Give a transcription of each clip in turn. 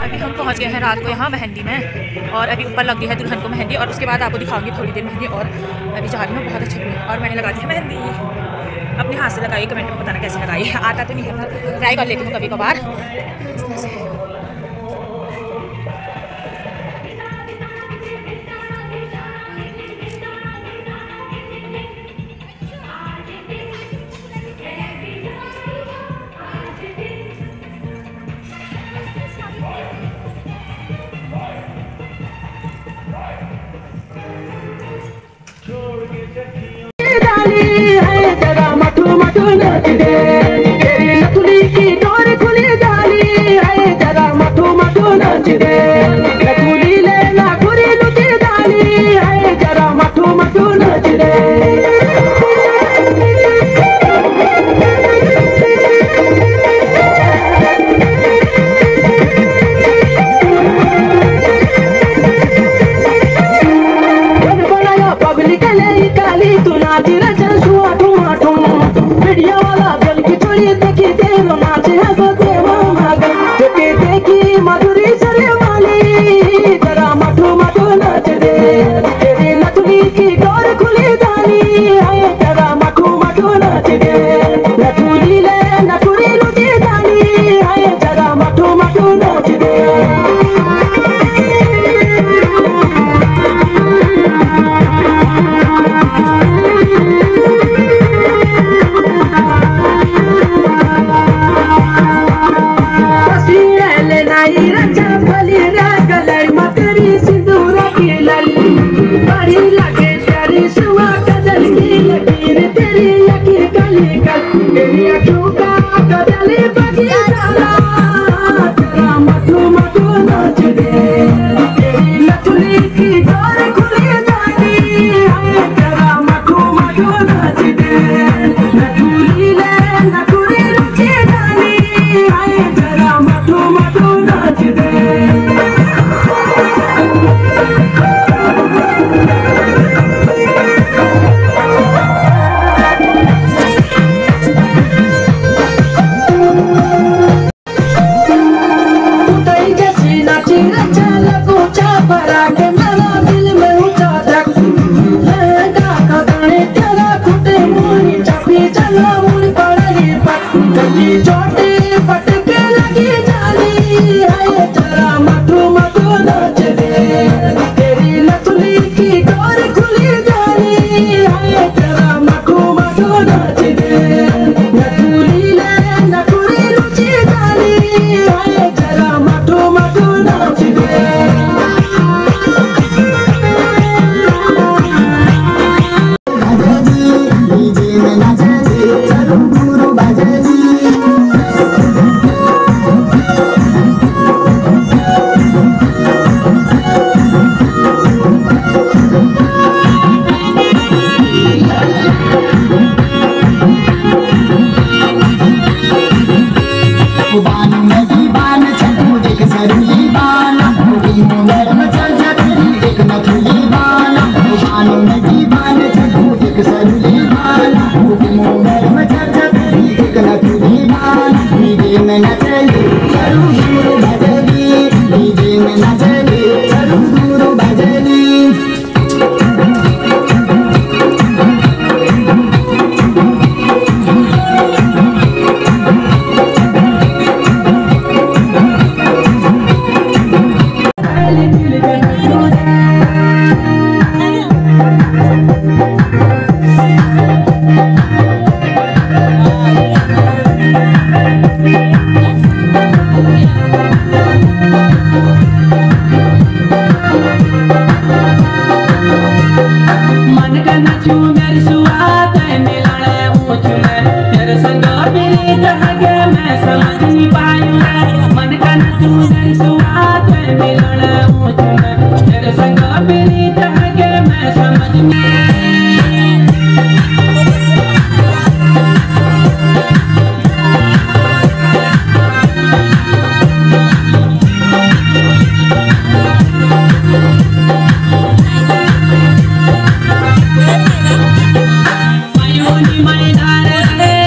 अभी हम पहुंच गए हैं रात को यहाँ मेहंदी में, और अभी ऊपर लग गई है दुल्हन को मेहंदी, और उसके बाद आपको दिखाऊंगी थोड़ी देर मेहंदी। और अभी जा रही हूँ, बहुत अच्छी है। और मैंने लगा दी है मेहंदी, अपने हाथ से लगाई, कमेंट में बताना कैसे लगाई है। आता तो नहीं है पर ट्राई कर लेती हूँ कभी कभार इस तरह से।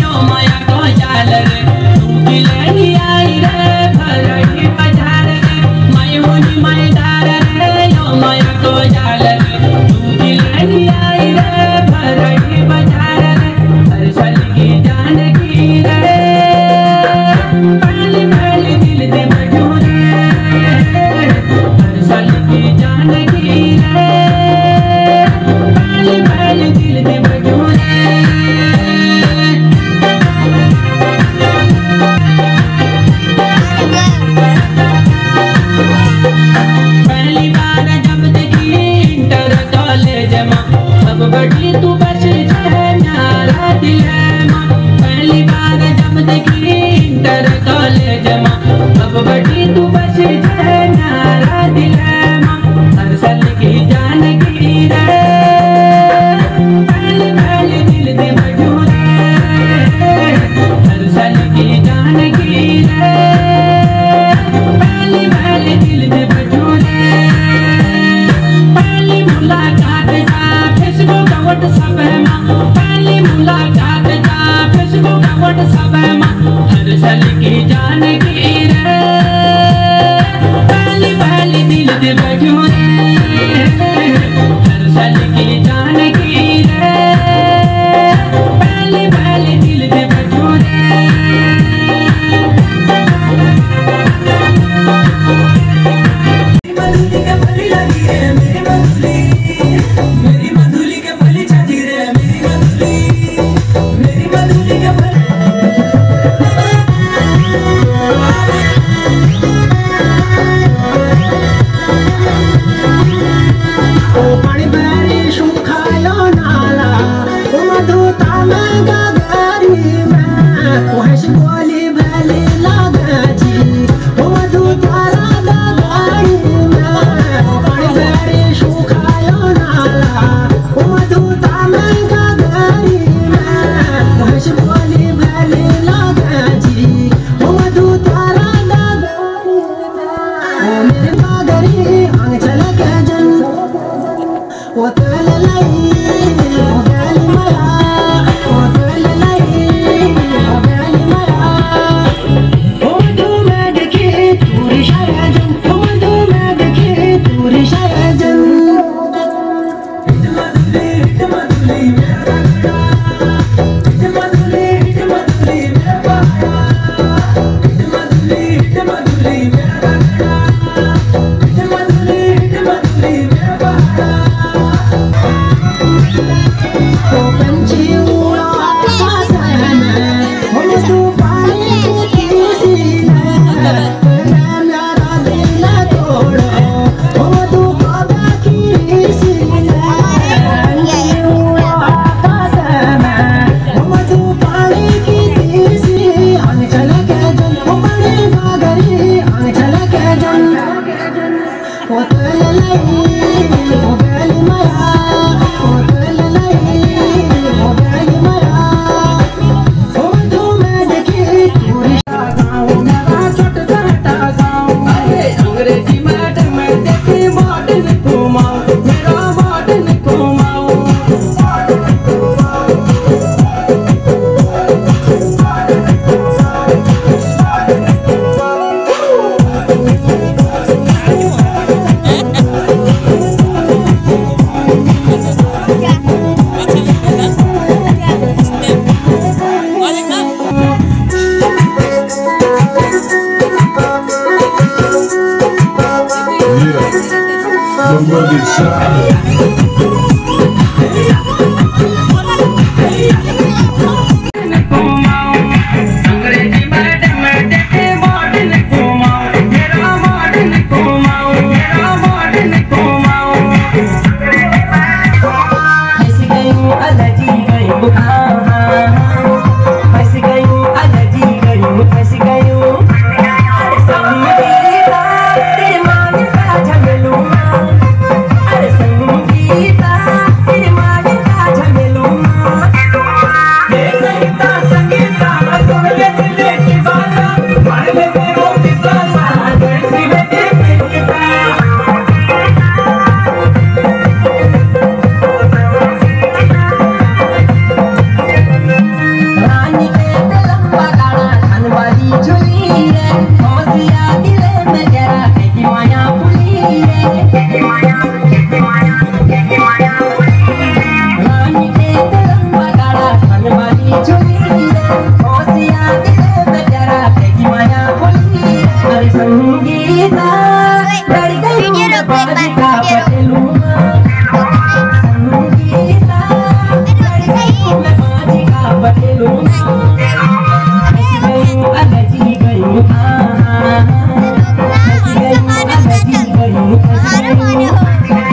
आई रे भरही बाजार रे पहली बार जब देखी इंटर कॉलेज माँ, अब बड़ी तू बस नारा दिल माँ, हर साल की जान की रे, पहली पहली दिल दे बजू रे, हर साल की जान की रे, पहली पहली दिल दे बजू रे, पहली मुलाकात जा फेसबुक व्हाट्सएप माँ, पहली मुलाकात जा फेसबुक व्हाट्सएप माँ, हर साल की जान की रे, पहली पहली दिल दे बजू रे, हर साल की जान की रे, पहली पहली दिल दे बजू रे।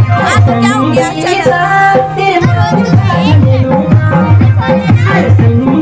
Hãy subscribe cho kênh Ghiền Mì Gõ để không bỏ lỡ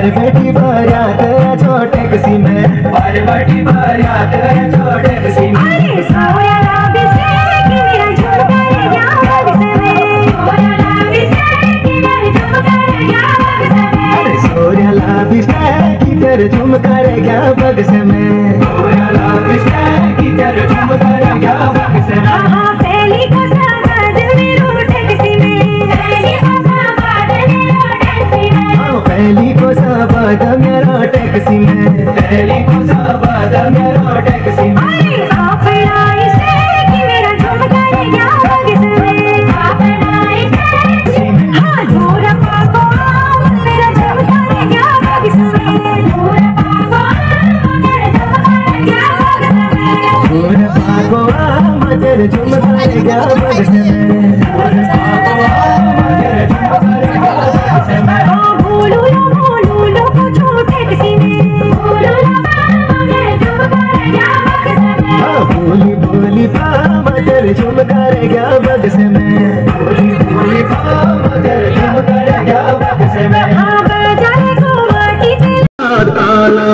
पर बैठी बारात है छोटे किसी में, पर बैठी बारात है छोटे किसी में। अरे सोया लाभी से कि मेरा झुमका रह गया बक्से में, सोया लाभी से कि मेरा झुमका रह गया बक्से में। अरे सोया लाभी से कि तेरे झुमका रह गया बक्से में, सोया लाभी से कि तेरे झुमका रह गया बक्से में। हाँ पहली को साबाद में रोटे किसी में, पहली को साबाद में रोटे किसी में। हाँ पहली को साबाद मेरा टैक्सी में, पहली को साबाद मेरा टैक्सी में। अरे आपड़ाई से कि मेरा झुमका रह गया बक्से में, आपड़ाई से हाँ दूर पाको मेरा झुमका रह गया बक्से में, दूर पाको मेरा झुमका रह गया बक्से में। दूर भागो आ तेरे झुमका रह गया बक्से में, दूर भागो आ तेरे झुमका रह गया बक्से में। हाँ भूलू लो को छोटे किसी में, भूलू लो मेरा झुमका रह गया बक्से में। हाँ भोली भोली पाम तेरे झुमका रह गया बक्से में, भोली भोली पाम तेरे झुमका रह गया बक्से में। हाँ बाजारे को माटी पे ताला